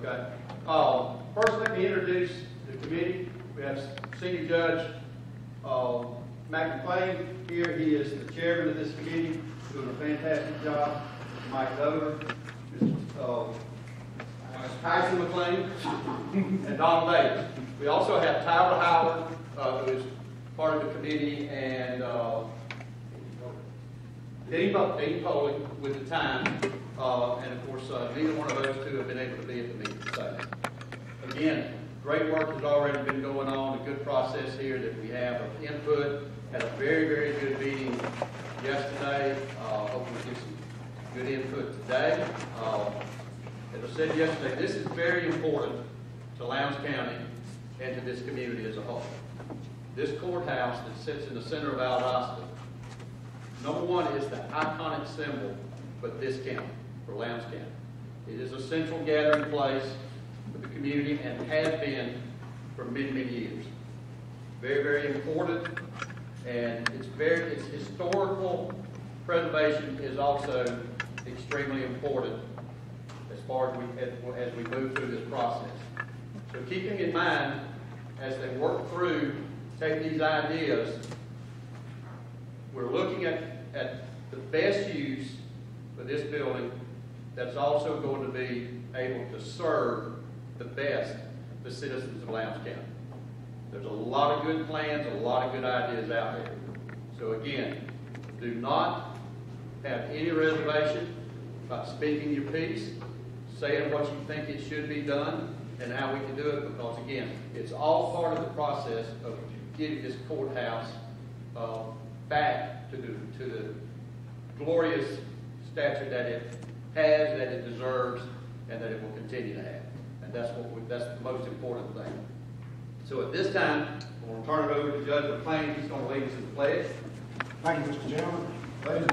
Okay. First, let me introduce the committee. We have Senior Judge Mac McClain here. He is the chairman of this committee, doing a fantastic job. Mike Dover, Tyson McClain, and Donald Davis. We also have Tyler Howard, who is part of the committee, and Dean Poley with the time, and of course, neither one of those two have been able to be at the meeting. So, again, great work has already been going on, a good process here that we have of input. Had a very, very good meeting yesterday. Hoping to get some good input today. As I said yesterday, this is very important to Lowndes County and to this community as a whole. This courthouse that sits in the center of Valdosta, number one, is the iconic symbol for this county, for Lowndes County. It is a central gathering place for the community and has been for many, many years. Very, very important, and its historical preservation is also extremely important as far as we move through this process. So keeping in mind, as they work through, take these ideas, we're looking at the best use for this building that's also going to be able to serve the best the citizens of Lowndes County. There's a lot of good plans, a lot of good ideas out there. So again, do not have any reservation about speaking your piece, saying what you think it should be done, and how we can do it, because again, it's all part of the process of getting this courthouse back to the glorious stature that it has, that it deserves, and that it will continue to have. And that's the most important thing. So at this time, we'll turn it over to Judge McClain. He's going to lead us in the pledge. Thank you, Mr. Chairman. Ladies